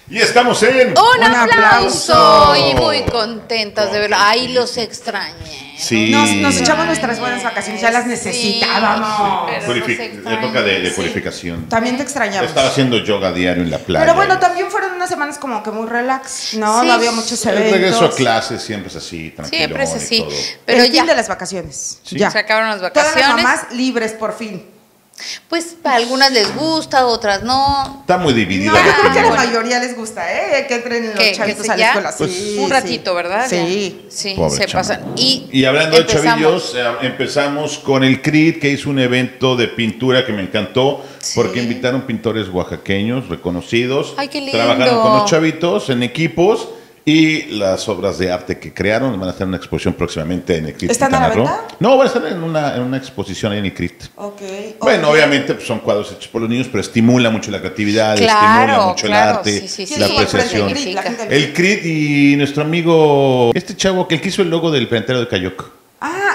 Y estamos en... ¡Un aplauso! Y muy contentas de verlo. ¡Ay, los extrañé! Sí. Nos echamos nuestras buenas vacaciones, ya las necesitábamos. Época de purificación. También te extrañamos. Estaba haciendo yoga diario en la playa. Pero bueno, también fueron unas semanas como que muy relax, ¿no? Sí. No había muchos eventos. El regreso a clases siempre es así, tranquilo. Siempre es así. Pero el ya fin de las vacaciones. Sí. Ya. se acabaron las Todas vacaciones. las mamás libres por fin. Pues a algunas les gusta, otras no. Está muy dividida. No, yo la creo que a la opinión. mayoría les gusta, ¿eh? Que entren ¿Qué? los chavitos ¿Que a la ya? escuela. Pues, Sí, Un sí. ratito, ¿verdad? Sí. Sí, Pobre se chamaco. pasan. Y hablando de chavillos, empezamos con el CRIT, que hizo un evento de pintura que me encantó, Sí. porque invitaron pintores oaxaqueños reconocidos. Ay, qué lindo. Trabajaron con los chavitos en equipos y las obras de arte que crearon van a estar en una exposición próximamente en el CRIT. ¿Están a la Quintana Roo. venta? No, van a estar en una exposición ahí en el CRIT. Ok. Bueno, Ok. obviamente pues, son cuadros hechos por los niños, pero estimula mucho la creatividad, Claro, estimula mucho claro, el arte, sí, sí, la sí. apreciación. El CRIT, la gente del El CRIT y nuestro amigo, este chavo que hizo el logo del Planetario de Cayoc. Ah,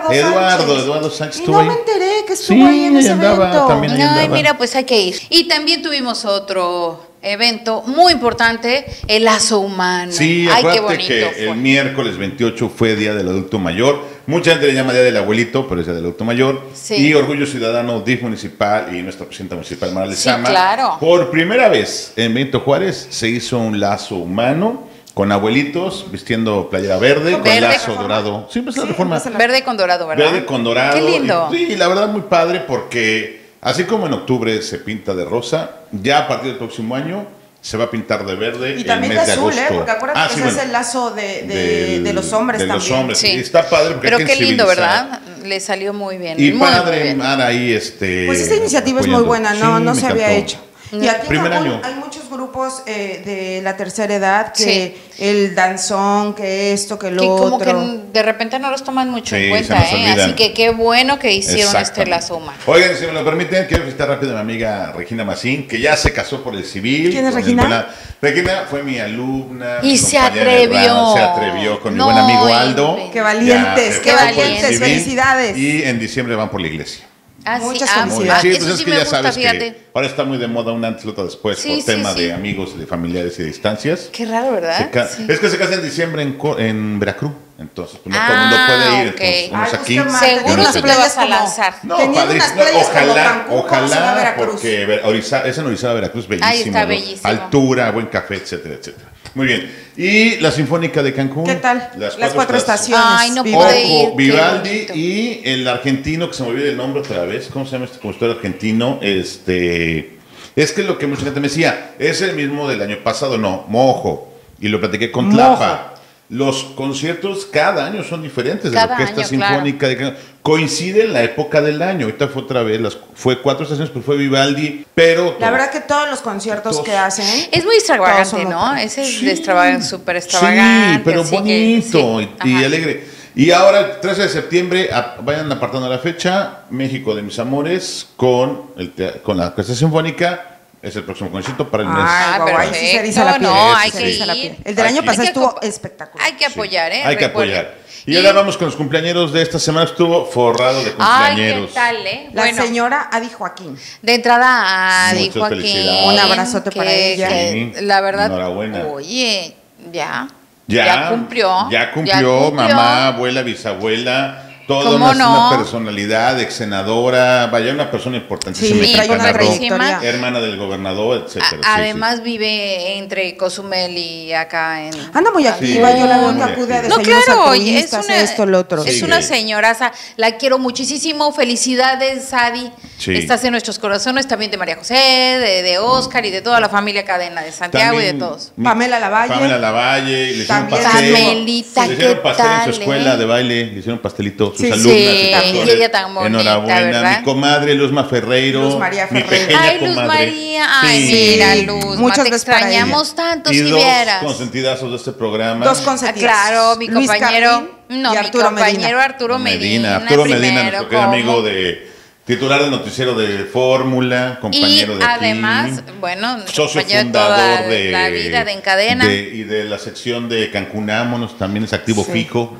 Eduardo Sánchez Y estuvo no ahí. me enteré que estuvo Sí, ahí en ese andaba evento. también. Ahí Ay, andaba. mira, pues hay que ir. Y también tuvimos otro evento muy importante, el lazo humano. Sí, Ay, qué acuérdate bonito que fue. el miércoles 28 fue Día del Adulto Mayor. Mucha gente le llama Día del Abuelito, pero es Día del Adulto Mayor. Sí. Y Orgullo Ciudadano, DIF municipal y nuestra presidenta municipal, Mara Lezama. Sí, claro. Por primera vez en Benito Juárez se hizo un lazo humano con abuelitos vistiendo playera verde, con Verde. lazo dorado. Siempre es la Sí, reforma. empieza Verde con dorado, ¿verdad? Verde con dorado. Qué lindo. Y la verdad muy padre porque así como en octubre se pinta de rosa, ya a partir del próximo año se va a pintar de verde Y el también mes de de azul, agosto. Porque acuérdate que sí, se hace bueno, el lazo de los hombres de también. los hombres. Sí. Y está padre porque Pero hay que qué lindo, sensibilizar. ¿verdad? Le salió muy bien. Y muy, muy padre, bien. Mara ahí Pues esta iniciativa es muy apoyando. buena, Sí, no me se había encantó. hecho. Y aquí en Primer Cancún año. hay muchos grupos de la tercera edad que Sí. el danzón, que esto, que lo Que como otro. que de repente no los toman mucho Sí, en se cuenta, nos ¿eh? olvidan. Así que qué bueno que hicieron este Exactamente. lazo humano. Oigan, si me lo permiten, quiero felicitar rápido a mi amiga Regina Macín, que ya se casó por el civil. ¿Quién es con el Regina? Regina fue mi alumna. Y mi se compañera de atrevió. grado, se atrevió con mi No, buen amigo Aldo. Inve. Qué valientes, Ya qué se fue por el valientes, civil, felicidades. Y en diciembre van por la iglesia. Ah, sí, Muchas ah, felicidades. Sí, eso pues es sí que me ya gusta, sabes fíjate. que ahora está muy de moda un antes y otro después Sí, por sí, tema sí. de amigos, de familiares y de distancias. Qué raro, ¿verdad? Sí. Es que se casa en diciembre en Veracruz, entonces pues, no todo el mundo puede ir, ok. entonces unos Ay, aquí. busca más. Seguro Teniendo unos tú unas le allá. vas a playas lanzar. No, Teniendo padrísimo. unas playas como Ojalá, Cancún, ¿cómo se va a Veracruz? porque es en Orizaba, Veracruz, bellísimo. Ahí está ¿no? bellísimo. Altura, buen café, etcétera, etcétera. Muy bien. Y la Sinfónica de Cancún. ¿Qué tal? Las cuatro estaciones. estaciones. Ay, no Viva. pude ir. Ojo, qué Vivaldi bonito. y el argentino, que se me olvida el nombre otra vez. ¿Cómo se llama este compositor argentino? Es que lo que mucha gente me decía, es el mismo del año pasado. No, Mojo. Y lo platiqué con Mojo. Tlapa. Los conciertos cada año son diferentes de la Cada Orquesta año, Sinfónica de Cancún. Coincide en la época del año. Ahorita fue otra vez, fue 4 estaciones, pues fue Vivaldi, pero... La verdad que todos los conciertos Todos. que hacen. Es muy Todos extravagante, son ¿no? locos. Ese es Sí. de súper extravagante. Sí, pero así que, bonito sí. y Ajá. alegre. Y ahora, el 13 de septiembre, vayan apartando la fecha, México de mis amores, con la Orquesta Sinfónica. Es el próximo concierto para el mes. Ay, guau, ahí sí se eriza la piel. No, Sí, hay sí, que sí. eriza la ir. piel. El del año Hay pasado que estuvo apo- espectacular. Hay que apoyar, ¿eh? Hay que Recuerden. apoyar. Y ahora vamos con los cumpleañeros de esta semana. Estuvo forrado de Ay, cumpleañeros. ¿qué tal, eh? La Bueno, señora Adi Joaquín. de entrada a Adi Muchas Joaquín. felicidades. Un abrazote para ella. que Sí, la verdad, enhorabuena. oye, ya Ya cumplió. Ya cumplió, mamá, abuela, bisabuela. Toda ¿Cómo no? una personalidad, ex senadora, vaya, una persona importantísima. Sí, en trae una Quintana Roo, trayectoria. hermana del gobernador, etcétera. Sí, Además vive entre Cozumel y acá en... Anda muy activa, yo la veo que acude a No, desayunos claro, oye, es altruistas, una, esto, lo otro. es Sí. una señoraza, la quiero muchísimo, felicidades, Adi, Sí. estás en nuestros corazones, también de María José, de Oscar y de toda la familia cadena de Santiago También y de todos. Pamela Lavalle. Pamela Lavalle, le hicieron También. pastel. Pamelita, le hicieron ¿qué pastel en su tal, escuela eh? de baile, le hicieron pastelito, sus Sí, alumnas. sí, sus y tutores. ella tan bonita, Enhorabuena, ¿verdad? mi comadre Luzma Ferreiro. Luz María Mi Ferreiro. pequeña Ay, Luz comadre. María, ay, Sí. mira, Luz, Muchas te veces para extrañamos tanto, Y si dos vieras. consentidazos de este programa. Dos Ah, consentidos. claro, mi Luis compañero, Carlín no, y mi Arturo compañero Medina. Arturo Medina, Arturo Medina, primero, nuestro querido ¿cómo? amigo de titular del noticiero de Fórmula, compañero Y de aquí. además, bueno, socio compañero de toda fundador de la vida de Encadena. y de la sección de Cancunámonos, también es activo Sí. fijo.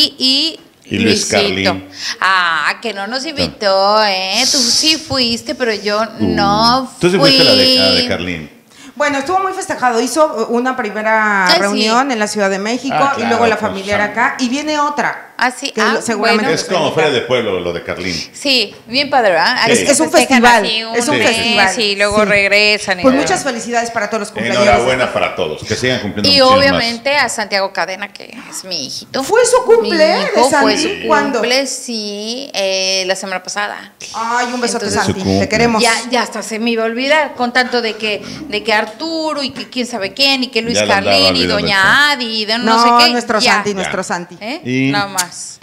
Y Luis Luisito. Carlín. Ah, que no nos invitó, ¿eh? Tú sí fuiste, pero yo no Tú sí fui. fuiste a la de Carlín. Bueno, estuvo muy festejado. Hizo una primera Sí. reunión en la Ciudad de México Ah, y claro, luego la con familiar sus acá. Y viene otra. Ah, sí. que Ah, seguramente bueno. Es como fuera de pueblo lo de Carlín. Sí, bien padre, ¿verdad? Sí. Aquí Es un festejan festival, así es un mes festival. Y luego Sí. regresan. Pues muchas felicidades para todos los cumpleaños. Enhorabuena para todos, que sigan cumpliendo Y muchísimas. obviamente a Santiago Cadena, que es mi hijito. ¿Fue su cumple? Mi hijo ¿De fue Santi? su ¿Cuándo? cumple, sí, la semana pasada. Ay, un besote, Entonces, Santi. su cumple. Te queremos. Ya hasta se me iba a olvidar con tanto de que Arturo y que quién sabe quién y que Luis Ya lo andaba Carlín y olvidando doña eso. Adi y de no, No, sé qué. nuestro ya. Santi, nuestro Santi. ¿Eh? Y- Nada más.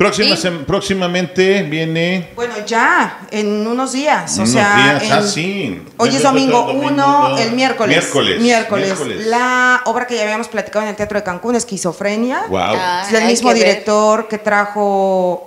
Próximamente viene. Bueno, ya, en unos días. O Unos sea, días, sí. Hoy es domingo 1, no. el miércoles. Miércoles. La obra que ya habíamos platicado en el Teatro de Cancún, Esquizofrenia. Wow. Ah, Es del hay mismo que ver. director que trajo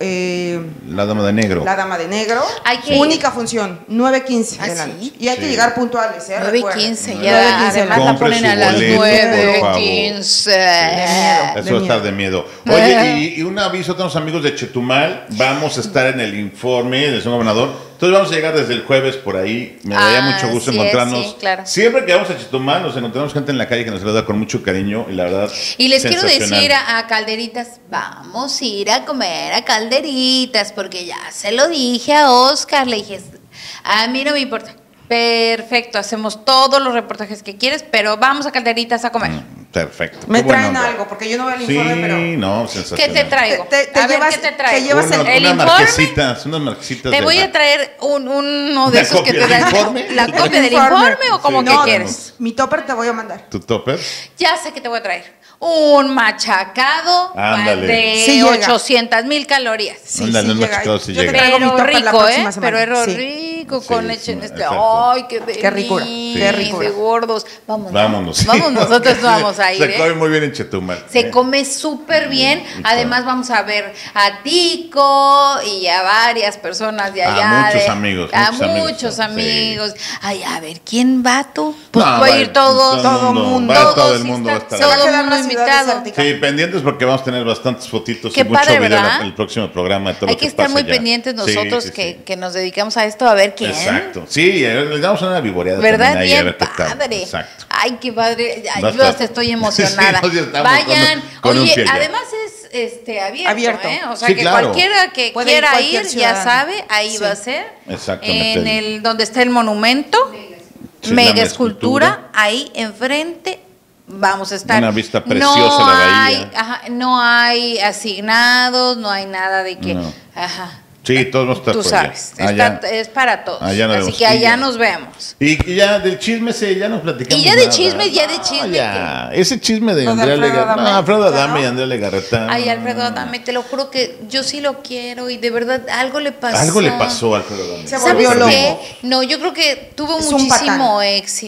La Dama de Negro. La Dama de Negro. Hay que Única función, 9:15 ¿Ah, de la sí? noche. Y hay que Sí. llegar puntuales, ¿eh? 9:15 Recuerden. ya. 9:15 de la Además noche. la Compre ponen su a las boleto, por favor. 9:15. Eso va a estar de miedo. Oye, y un aviso a todos los amigos de Chetumal. Vamos a estar en el informe del señor gobernador. Entonces vamos a llegar desde el jueves por ahí. Me daría mucho gusto sí, encontrarnos. sí, claro. Siempre que vamos a Chetumal nos encontramos gente en la calle que nos saluda con mucho cariño y la verdad. Y les quiero sensacional. decir a Calderitas, vamos a ir a comer a Calderitas, porque ya se lo dije a Oscar, le dije, a mí no me importa. Perfecto, hacemos todos los reportajes que quieres, pero vamos a Calderitas a comer. Perfecto. Me Qué buena traen onda. algo, porque yo no veo el Sí, informe, pero. no, ¿Qué sensacional. te traigo? Te A ver, llevas- ¿qué te traigo? te llevas el ¿El unas informe? unas marquesitas. Te de voy la- a traer uno de ¿Una esos que copia te del dan. informe? ¿La copia del informe o como Sí, que No, quieres? Mi topper te voy a mandar. ¿Tu topper? Ya sé que te voy a traer. Un machacado Ándale. de Sí llega. 800,000 calorías. Sí, Ándale, sí un llega. machacado sí Yo te llega. traigo mi Pero topper la rico, próxima semana. Pero Sí. rico Sí, con sí, leche en este. exacto. Ay, qué delicia. Qué ricura, qué ricura. De gordos. Vámonos. Vámonos. Vamos, nosotros vamos a ir. Se come muy bien en Chetumal. Se come súper bien. Rico. Además, vamos a ver a Tico y a varias personas de A allá. muchos amigos, A muchos amigos, muchos sí. amigos. Ay, a ver, ¿quién va tú? Pues No, va a ir todo todo mundo. Va todo el mundo va a estar Se va a todo ahí. quedar mundo la ciudad invitado. desértica. Sí, pendientes porque vamos a tener bastantes fotitos Qué y mucho padre, video ¿verdad? en el próximo programa. De todo Hay lo que estar pasa muy allá. pendientes Sí, nosotros sí, que, sí. que nos dedicamos a esto a ver quién. Exacto. Sí, le damos una vivoreada ¿Verdad? también ahí a Bien ver qué tal. padre. Exacto. Ay, qué padre. Ay, Va a yo estar- hasta estoy emocionada. Sí, ya estamos Vayan. con un Oye, pie ya. además es abierto, Abierto. ¿eh? O sea, Sí, que claro. cualquiera que Puede ir quiera cualquier ir, ya ciudadano. sabe, ahí Sí. va a ser. Exactamente. En el donde está el monumento, Sí, la mega mega escultura, escultura. ahí enfrente. Vamos a estar. Una vista preciosa de la bahía. No hay asignados, no hay nada de que. No. Ajá. Sí, todos vamos a estar Tú por allá. sabes, Allá. es para todos. Allá nos Así vemos. que allá Y ya. nos vemos. Y ya del chisme ya nos platicamos. Y ya de nada. chisme, ya de No, chisme, ya. Ese chisme de Lo de Andrea Alfredo Legarreta. Adame. No, Alfredo Adame Claro. y Andrea Legarreta. Ay, Alfredo Adame, te lo juro que yo sí lo quiero y de verdad algo le pasó. Algo le pasó a Alfredo Adame. Se ¿Sabes volvió qué? loco. No, yo creo que tuvo Es un muchísimo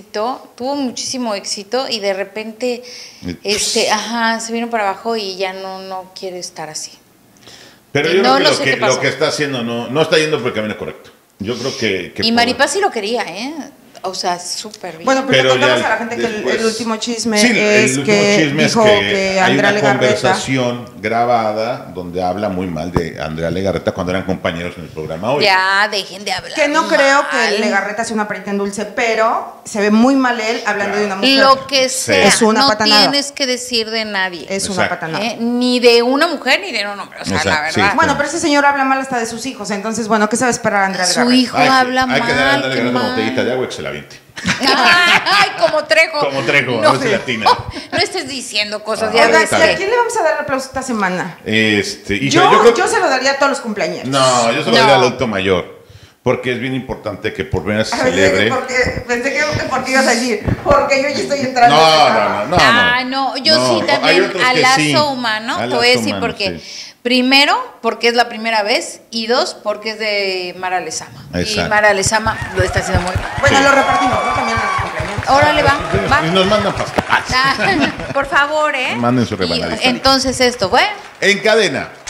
éxito y de repente, se vino para abajo y ya no quiere estar así. Pero yo No, creo no que sé qué pasó. lo que está haciendo no está yendo por el camino correcto. Yo creo que Y Maripaz sí lo quería, ¿eh? O sea, súper bien. Bueno, pero, Pero le contamos ya a la gente que después- el último chisme Sí, es el último que chisme dijo es que hay Andrea una Legarreta. conversación grabada donde habla muy mal de Andrea Legarreta cuando eran compañeros en el programa hoy. Ya, dejen de hablar. Que no creo que mal. Legarreta sea una perita en dulce, pero se ve muy mal él hablando de una mujer. Lo que sea, Es una no patanada. tienes que decir de nadie. Es una Exacto. patanada. Ni de una mujer ni de un hombre. O sea, Exacto, la sí. verdad. Bueno, pero ese señor habla mal hasta de sus hijos, entonces, bueno, ¿qué sabe esperar Andrea Su Legarreta? hijo habla hay que dar a mal. Andrea qué Legarreta una mal. botellita de agua y que se la aviente. Ay, como Trejo. Como Trejo, a ver si latina. No estés diciendo cosas, Ah, ya Oigan, ves ¿y a que- quién le vamos a dar el aplauso esta semana? Híjole, Yo creo que- se lo daría a todos los cumpleaños. No, yo se lo No. daría al adulto mayor. Porque es bien importante que por primera vez se celebre. Pensé que porque ibas a decir, porque yo ya estoy entrando. No. Ah, no, yo No, sí hay también otros al que lazo sí. humano, Al te voy a lazo decir humano, porque sí. primero, porque es la primera vez y dos, porque es de Mara Lezama. Y Exacto. Mara Lezama lo está haciendo muy bien. Bueno, Sí. lo repartimos, ¿no? También a los cumpleaños. Órale, va, va. Y nos mandan pastel. Ah, por favor, ¿eh? Manden su Y rebanadita. entonces esto, bueno. En cadena.